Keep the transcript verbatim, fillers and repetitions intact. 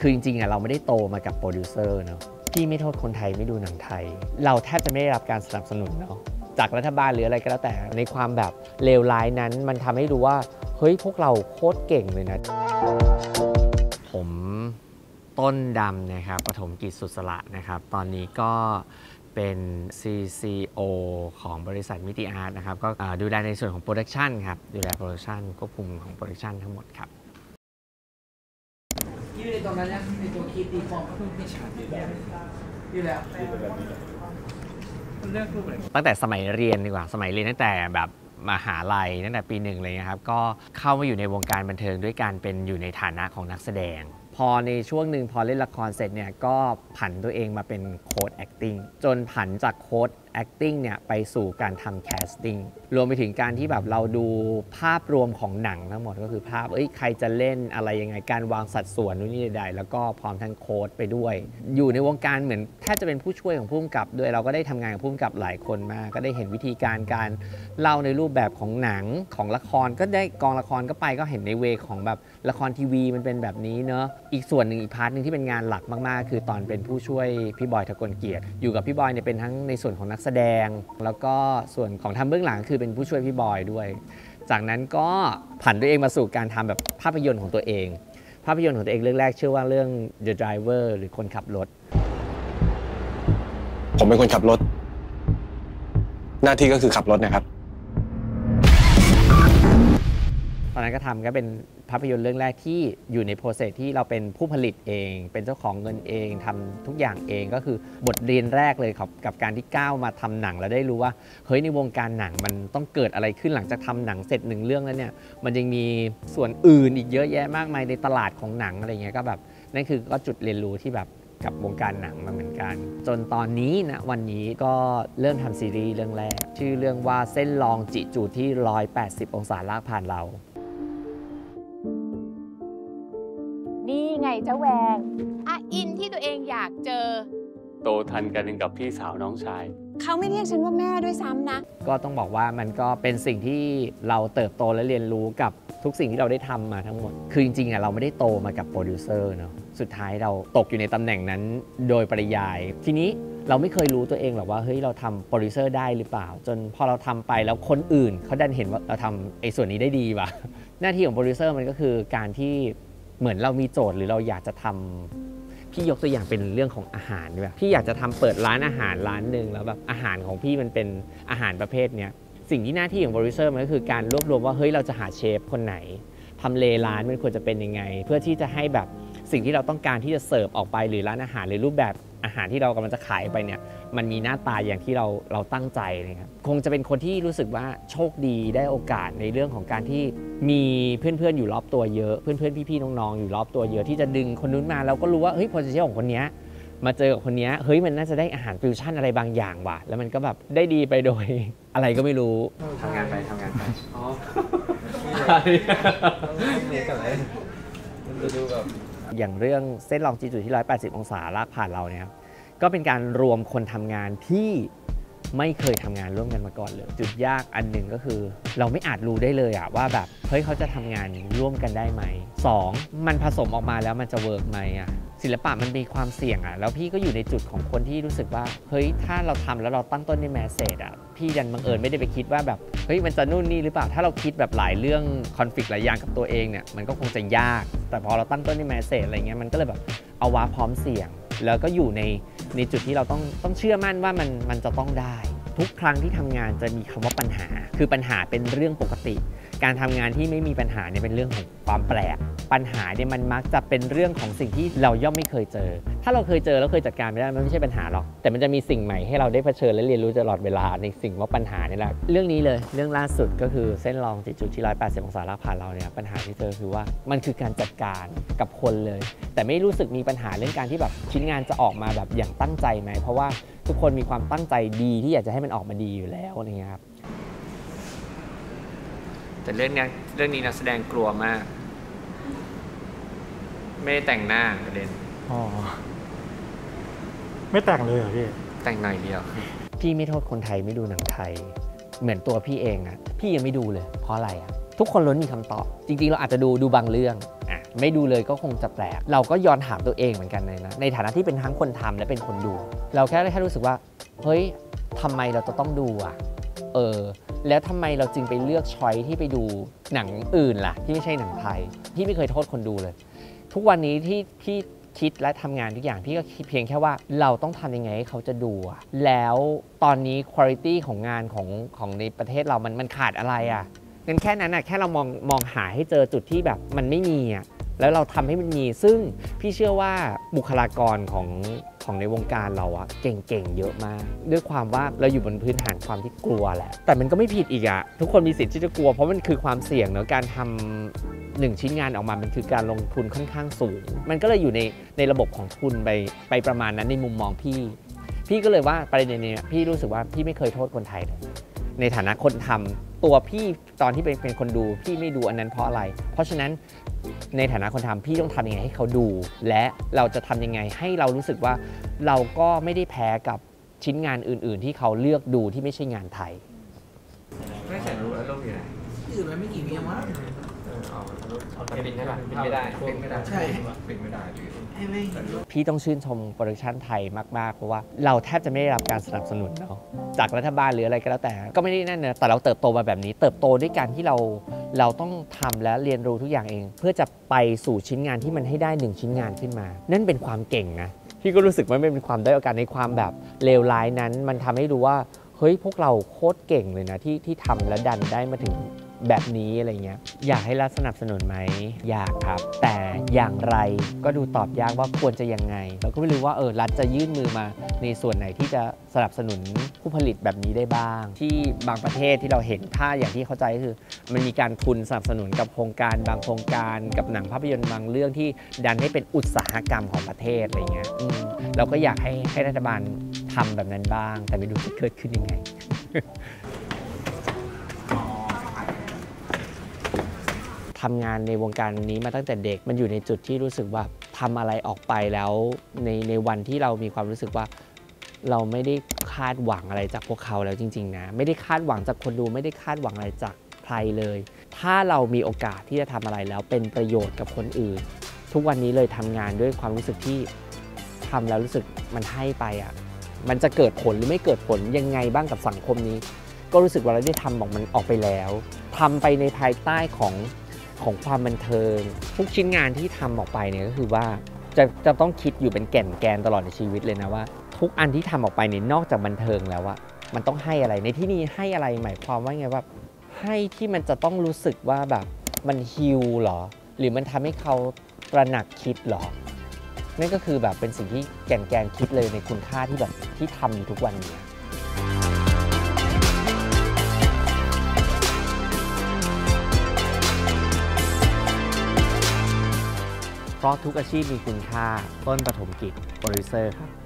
คือจริงๆอ่ะเราไม่ได้โตมากับโปรดิวเซอร์เนาะพี่ไม่โทษคนไทยไม่ดูหนังไทยเราแทบจะไม่ได้รับการสนับสนุนเนาะจากรัฐบาลหรืออะไรก็แล้วแต่ในความแบบเลวร้ายนั้นมันทำให้รู้ว่าเฮ้ยพวกเราโคตรเก่งเลยนะผมต้นดำนะครับปฐมกิจสุดสละนะครับตอนนี้ก็เป็น ซี ซี โอ ของบริษัทมิติอาร์ตนะครับก็ดูแลในส่วนของโปรดักชันครับดูแลโปรดักชันควบคุมของโปรดักชันทั้งหมดครับที่ในตรงนั้นเนี่ยในตัวคีตีฟอร์มก็เพิ่งพิชาติอยู่แล้วเลือกรูปอะไรตั้งแต่สมัยเรียนดีกว่าสมัยเรียนตั้งแต่แบบมหาลัยตั้งแต่ปีหนึ่งเลยนะครับก็เข้ามาอยู่ในวงการบันเทิงด้วยการเป็นอยู่ในฐานะของนักแสดงพอในช่วงหนึ่งพอเล่นละครเสร็จเนี่ยก็ผันตัวเองมาเป็นโค้ช acting จนผันจากโค้ช acting เนี่ยไปสู่การทำ casting รวมไปถึงการที่แบบเราดูภาพรวมของหนังทั้งหมดก็คือภาพเอ้ยใครจะเล่นอะไรยังไงการวางสัดส่วนนู่นนี่ใดแล้วก็พร้อมทั้งโค้ชไปด้วยอยู่ในวงการเหมือนแทบจะเป็นผู้ช่วยของผู้กำกับด้วยเราก็ได้ทำงานกับผู้กำกับหลายคนมากก็ได้เห็นวิธีการการเล่าในรูปแบบของหนังของละครก็ได้กองละครก็ไปก็เห็นในเวของแบบละครทีวีมันเป็นแบบนี้เนอะอีกส่วนหนึ่งอีกพาร์ทนึงที่เป็นงานหลักมากๆคือตอนเป็นผู้ช่วยพี่บอยทกลเกียรติอยู่กับพี่บอยเนี่ยเป็นทั้งในส่วนของนักแสดงแล้วก็ส่วนของทำเบื้องหลังคือเป็นผู้ช่วยพี่บอยด้วยจากนั้นก็ผันตัวเองมาสู่การทำแบบภาพยนตร์ของตัวเองภาพยนตร์ของตัวเองเรื่องแรกชื่อว่าเรื่อง The Driver หรือคนขับรถผมเป็นคนขับรถหน้าที่ก็คือขับรถนะครับตอนนั้นก็ทำก็เป็นภาพยนตร์เรื่องแรกที่อยู่ในโปรเซสที่เราเป็นผู้ผลิตเองเป็นเจ้าของเงินเองทำทุกอย่างเองก็คือบทเรียนแรกเลยกับการที่ก้าวมาทำหนังแล้วได้รู้ว่าเฮ้ยในวงการหนังมันต้องเกิดอะไรขึ้นหลังจากทำหนังเสร็จหนึ่งเรื่องแล้วเนี่ยมันยังมีส่วนอื่นอีกเยอะแยะมากมายในตลาดของหนังอะไรเงี้ยก็แบบนั่นคือก็จุดเรียนรู้ที่แบบกับวงการหนังมาเหมือนกันจนตอนนี้นะวันนี้ก็เริ่มทำซีรีส์เรื่องแรกชื่อเรื่องว่าเส้นลองจิจูที่หนึ่งร้อยแปดสิบองศาลากผ่านเรานี่ไงเจ้าแวงอาอินที่ตัวเองอยากเจอโตทันกันกับพี่สาวน้องชายเขาไม่เรียกฉันว่าแม่ด้วยซ้ำนะก็ต้องบอกว่ามันก็เป็นสิ่งที่เราเติบโตและเรียนรู้กับทุกสิ่งที่เราได้ทำมาทั้งหมดคือจริงๆอ่ะเราไม่ได้โตมากับโปรดิวเซอร์เนาะสุดท้ายเราตกอยู่ในตำแหน่งนั้นโดยปริยายทีนี้เราไม่เคยรู้ตัวเองหรอกว่าเฮ้ยเราทำโปรดิวเซอร์ได้หรือเปล่าจนพอเราทำไปแล้วคนอื่นเขาดันเห็นว่าเราทำไอ้ส่วนนี้ได้ดีว่ะหน้าที่ของโปรดิวเซอร์มันก็คือการที่เหมือนเรามีโจทย์หรือเราอยากจะทำพี่ยกตัวอย่างเป็นเรื่องของอาหารด้วยพี่อยากจะทำเปิดร้านอาหารร้านหนึ่งแล้วแบบอาหารของพี่มันเป็นอาหารประเภทเนี้ยสิ่งที่หน้าที่ของโปรดิวเซอร์มันก็คือการรวบรวมว่าเฮ้ยเราจะหาเชฟคนไหนทำเลร้านมันควรจะเป็นยังไงเพื่อที่จะให้แบบสิ่งที่เราต้องการที่จะเสิร์ฟออกไปหรือร้านอาหารหรือรูปแบบอาหารที่เรากำลังจะขายไปเนี่ยมันมีหน้าตาอย่างที่เราเราตั้งใจนะครับคงจะเป็นคนที่รู้สึกว่าโชคดีได้โอกาสในเรื่องของการที่มีเพื่อนๆอยู่รอบตัวเยอะเพื่อนๆพี่ๆน้องๆอยู่รอบตัวเยอะที่จะดึงคนนู้นมาแล้วก็รู้ว่าเฮ้ยโพสิชันของคนนี้มาเจอกับคนนี้เฮ้ยมันน่าจะได้อาหารฟิวชั่นอะไรบางอย่างว่ะแล้วมันก็แบบได้ดีไปโดยอะไรก็ไม่รู้ทำงานไปทำงานไปอ๋ออย่างเรื่องเส้นลองจีจูที่หนึ่งร้อยแปดสิบองศาลากผ่านเราเนี่ยก็เป็นการรวมคนทำงานที่ไม่เคยทำงานร่วมกันมาก่อนเลยจุดยากอันหนึ่งก็คือเราไม่อาจรู้ได้เลยอะว่าแบบเฮ้ยเขาจะทำงานร่วมกันได้ไหมสองมันผสมออกมาแล้วมันจะเวิร์กไหมอะศิลปะมันมีความเสี่ยงอะแล้วพี่ก็อยู่ในจุดของคนที่รู้สึกว่าเฮ้ยถ้าเราทำแล้วเราตั้งต้นในแมสเซจอะพี่ดันบังเอิญไม่ได้ไปคิดว่าแบบเฮ้ยมันจะนู่นนี่หรือเปล่าถ้าเราคิดแบบหลายเรื่องคอนฟลิกต์หลายอย่างกับตัวเองเนี่ยมันก็คงจะยากแต่พอเราตั้งต้นในแมสเซจอะไรเงี้ยมันก็เลยแบบเอาวะพร้อมเสี่ยงแล้วก็อยู่ในในจุดที่เราต้องต้องเชื่อมั่นว่ามันมันจะต้องได้ทุกครั้งที่ทำงานจะมีคำว่าปัญหาคือปัญหาเป็นเรื่องปกติการทำงานที่ไม่มีปัญหาเนี่ยเป็นเรื่องของความแปลกปัญหาเนี่ยมันมักจะเป็นเรื่องของสิ่งที่เราย่อมไม่เคยเจอถ้าเราเคยเจอแล้วเคยจัดการไม่ได้มันไม่ใช่ปัญหาหรอกแต่มันจะมีสิ่งใหม่ให้เราได้เผชิญและเรียนรู้ตลอดเวลาในสิ่งว่าปัญหานี่แหละเรื่องนี้เลยเรื่องล่าสุดก็คือเส้นลองจิจูที่หนึ่งร้อยแปดสิบองศาลากผ่านเราเนี่ยปัญหาที่เจอคือว่ามันคือการจัดการกับคนเลยแต่ไม่รู้สึกมีปัญหาเรื่องการที่แบบชิ้นงานจะออกมาแบบอย่างตั้งใจไหมเพราะว่าทุกคนมีความตั้งใจดีที่อยากจะให้มันออกมาดีอยู่แล้วอะไรเงี้ยครับแต่เรื่องนี้เรื่องนี้นักแสดงกลัวมากไม่ได้แต่งหน้าประเด็นอ๋อไม่แต่งเลยเหรอพี่แต่งหน่อยเดียวพี่ไม่โทษคนไทยไม่ดูหนังไทยเหมือนตัวพี่เองอะพี่ยังไม่ดูเลยเพราะอะไรอะทุกคนล้วนมีคำตอบจริงๆเราอาจจะดูดูบางเรื่องอ่ะไม่ดูเลยก็คงจะแปลกเราก็ย้อนถามตัวเองเหมือนกันเลยนะในฐานะที่เป็นทั้งคนทำและเป็นคนดู เราแค่แค่รู้สึกว่าเฮ้ยทำไมเราจะต้องดูอ่ะเออแล้วทำไมเราจึงไปเลือกช้อยที่ไปดูหนังอื่นล่ะที่ไม่ใช่หนังไทยพี่ไม่เคยโทษคนดูเลยทุกวันนี้ที่พี่คิดและทำงานทุกอย่างพี่ก็คิดเพียงแค่ว่าเราต้องทำยังไงให้เขาจะดูอะแล้วตอนนี้คุณภาพของงานของของในประเทศเรามันมันขาดอะไรอ่ะงั้นแค่นั้นอ่ะแค่เรามองมองหาให้เจอจุดที่แบบมันไม่มีอ่ะแล้วเราทำให้มันมีซึ่งพี่เชื่อว่าบุคลากรของของในวงการเราอะเก่งๆเยอะมากด้วยความว่าเราอยู่บนพื้นฐานความที่กลัวแหละแต่มันก็ไม่ผิดอีกอะทุกคนมีสิทธิ์ที่จะกลัวเพราะมันคือความเสี่ยงเนอะการทำหนึ่งชิ้นงานออกมามันคือการลงทุนค่อนข้างสูงมันก็เลยอยู่ในในระบบของทุนไปไปประมาณนั้นในมุมมองพี่พี่ก็เลยว่าประเด็นนี้พี่รู้สึกว่าพี่ไม่เคยโทษคนไทยเลยในฐานะคนทำตัวพี่ตอนที่เป็นเป็นคนดูพี่ไม่ดูอันนั้นเพราะอะไรเพราะฉะนั้นในฐานะคนทำพี่ต้องทำยังไงให้เขาดูและเราจะทำยังไงให้เรารู้สึกว่าเราก็ไม่ได้แพ้กับชิ้นงานอื่นๆที่เขาเลือกดูที่ไม่ใช่งานไทยไม่แสนรู้แล้วลงอยู่ไหนที่อื่นมันไม่กี่วิมั้งเป็นไม่ได้เป็นไม่ได้เป็นไม่ได้ใช่เป็นไม่ได้พี่ต้องชื่นชมโปรดักชันไทยมากๆเพราะว่าเราแทบจะไม่ได้รับการสนับสนุนเนาะจากรัฐบาลหรืออะไรก็แล้วแต่ก็ไม่ได้นั่นนะแต่เราเติบโตมาแบบนี้เติบโตด้วยการที่เราเราต้องทำและเรียนรู้ทุกอย่างเองเพื่อจะไปสู่ชิ้นงานที่มันให้ได้หนึ่งชิ้นงานขึ้นมานั่นเป็นความเก่งนะพี่ก็รู้สึกว่าไม่เป็นความได้โอกาสในความแบบเลวร้ายนั้นมันทำให้รู้ว่าเฮ้ยพวกเราโคตรเก่งเลยนะที่ที่ทำและดันได้มาถึงแบบนี้อะไรเงี้ยอยากให้รัฐสนับสนุนไหมอยากครับแต่อย่างไรก็ดูตอบยากว่าควรจะยังไงเราก็ไม่รู้ว่าเออรัฐจะยื่นมือมาในส่วนไหนที่จะสนับสนุนผู้ผลิตแบบนี้ได้บ้างที่บางประเทศที่เราเห็นถ้าอย่างที่เข้าใจก็คือมันมีการทุนสนับสนุนกับโครงการบางโครงการกับหนังภาพยนตร์บางเรื่องที่ดันให้เป็นอุตสาหกรรมของประเทศอะไรเงี้ยเราก็อยากให้ให้รัฐบาลทำแบบนั้นบ้างแต่ไม่รู้จะเกิดขึ้นยังไงทำงานในวงการนี้มาตั้งแต่เด็กมันอยู่ในจุดที่รู้สึกว่าทำอะไรออกไปแล้วในในวันที่เรามีความรู้สึกว่าเราไม่ได้คาดหวังอะไรจากพวกเขาแล้วจริงๆนะไม่ได้คาดหวังจากคนดูไม่ได้คาดหวังอะไรจากใครเลยถ้าเรามีโอกาสที่จะทำอะไรแล้วเป็นประโยชน์กับคนอื่นทุกวันนี้เลยทำงานด้วยความรู้สึกที่ทำแล้วรู้สึกมันให้ไปอ่ะมันจะเกิดผลหรือไม่เกิดผลยังไงบ้างกับสังคมนี้ก็รู้สึกว่าเราได้ทำบอกมันออกไปแล้วทำไปในภายใต้ของของความบันเทิงทุกชิ้นงานที่ทำออกไปเนี่ยก็คือว่าจะจะต้องคิดอยู่เป็นแก่นแกนตลอดในชีวิตเลยนะว่าทุกอันที่ทำออกไปเนี่ยนอกจากบันเทิงแล้วอะมันต้องให้อะไรในที่นี้ให้อะไรหมายความว่าไงว่าให้ที่มันจะต้องรู้สึกว่าแบบมันฮิลหรอหรือมันทำให้เขาตระหนักคิดหรอนั่นก็คือแบบเป็นสิ่งที่แก่นแกนคิดเลยในคุณค่าที่แบบที่ทำอยู่ทุกวันนี้เพราะทุกอาชีพมีคุณค่าต้นปฐมกิจโปรดิวเซอร์ครับ